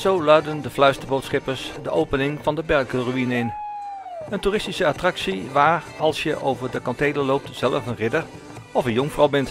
zo luiden de fluisterbootschippers de opening van de Berkelruïne in. Een toeristische attractie waar, als je over de kantelen loopt, zelf een ridder of een jonkvrouw bent.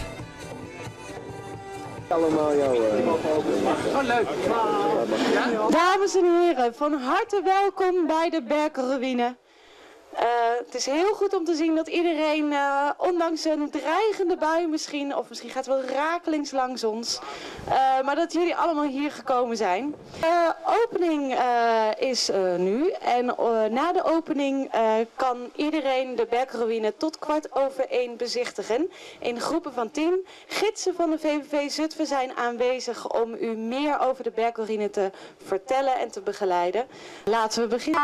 Dames en heren, van harte welkom bij de Berkelruïne. Het is heel goed om te zien dat iedereen, ondanks een dreigende bui misschien, of misschien gaat het wel rakelings langs ons, maar dat jullie allemaal hier gekomen zijn. De opening is nu en na de opening kan iedereen de Berkelruïne tot 1:15 bezichtigen. In groepen van 10. Gidsen van de VVV Zutphen zijn aanwezig om u meer over de Berkelruïne te vertellen en te begeleiden. Laten we beginnen.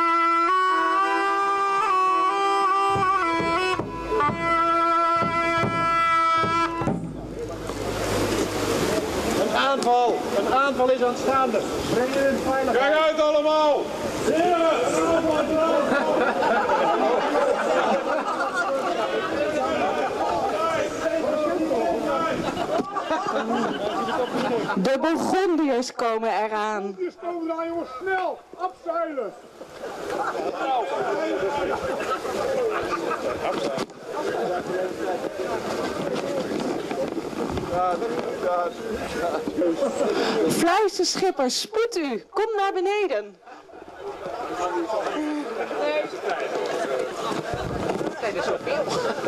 Een aanval is aanstaande. Breng je in veiligheid. Kijk uit allemaal! De Burgondiërs komen eraan. De komen eraan, jongens, snel! Afzeilen! Fluisterschipper, spoed u! Kom naar beneden! Nee, dat is zoveel.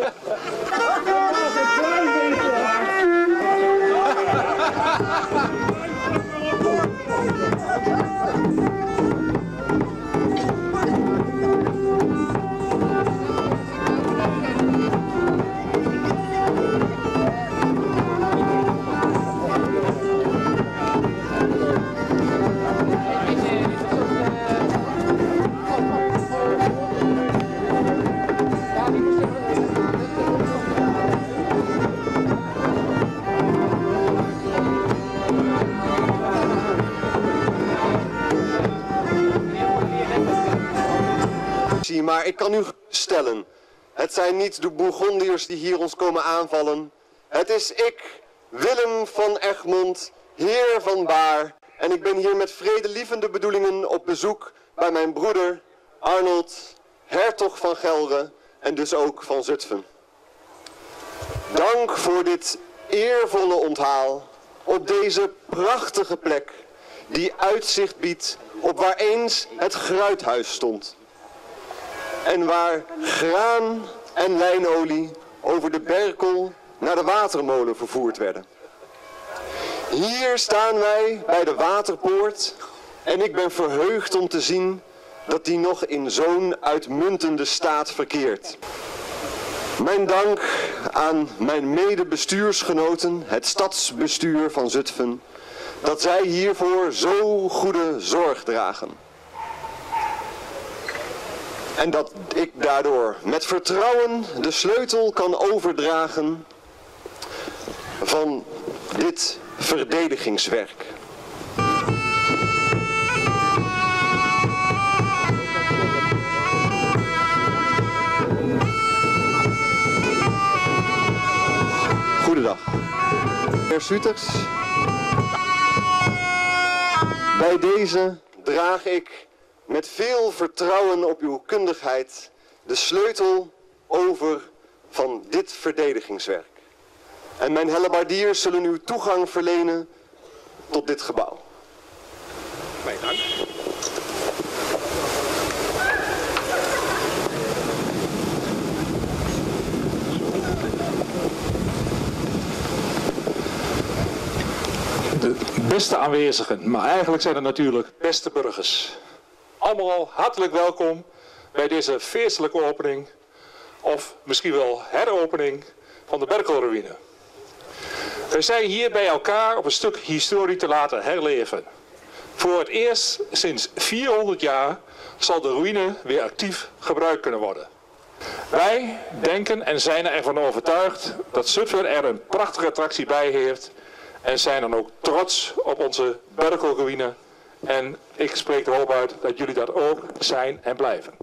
Maar ik kan u stellen, het zijn niet de Bourgondiërs die hier ons komen aanvallen. Het is ik, Willem van Egmond, heer van Baar. En ik ben hier met vredelievende bedoelingen op bezoek bij mijn broeder Arnold, hertog van Gelre en dus ook van Zutphen. Dank voor dit eervolle onthaal op deze prachtige plek die uitzicht biedt op waar eens het Gruithuis stond. En waar graan en lijnolie over de Berkel naar de watermolen vervoerd werden. Hier staan wij bij de Waterpoort en ik ben verheugd om te zien dat die nog in zo'n uitmuntende staat verkeert. Mijn dank aan mijn medebestuursgenoten, het stadsbestuur van Zutphen, dat zij hiervoor zo goede zorg dragen. En dat ik daardoor met vertrouwen de sleutel kan overdragen van dit verdedigingswerk. Goedendag. Heer Suters, bij deze draag ik met veel vertrouwen op uw kundigheid de sleutel over van dit verdedigingswerk. En mijn hellebaardiers zullen u toegang verlenen tot dit gebouw. Mijn dank. De beste aanwezigen, maar eigenlijk zijn het natuurlijk beste burgers. Allemaal hartelijk welkom bij deze feestelijke opening, of misschien wel heropening van de Berkelruïne. We zijn hier bij elkaar op een stuk historie te laten herleven. Voor het eerst sinds 400 jaar zal de ruïne weer actief gebruikt kunnen worden. Wij denken en zijn ervan overtuigd dat Zutphen er een prachtige attractie bij heeft en zijn dan ook trots op onze Berkelruïne. En ik spreek de hoop uit dat jullie dat ook zijn en blijven.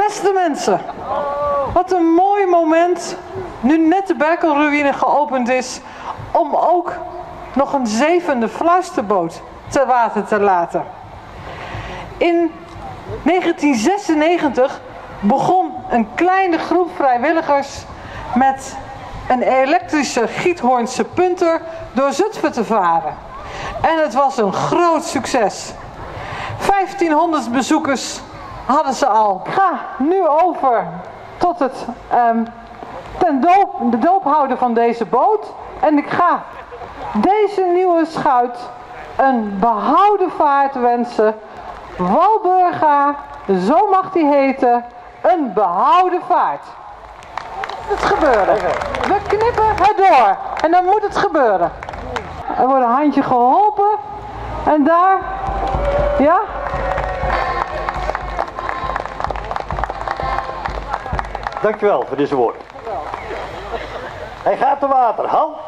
Beste mensen, wat een mooi moment, nu net de Berkelruïne geopend is, om ook nog een 7e fluisterboot te water te laten. In 1996 begon een kleine groep vrijwilligers met een elektrische Giethoornse punter door Zutphen te varen. En het was een groot succes. 1500 bezoekers hadden ze al. Ik ga nu over tot het de doop houden van deze boot. En ik ga deze nieuwe schuit een behouden vaart wensen. Walburga, zo mag die heten, een behouden vaart. Het gebeuren. We knippen het door. En dan moet het gebeuren. Er wordt een handje geholpen. En daar, ja. Dankjewel voor deze woorden. Hij gaat te water. Halt!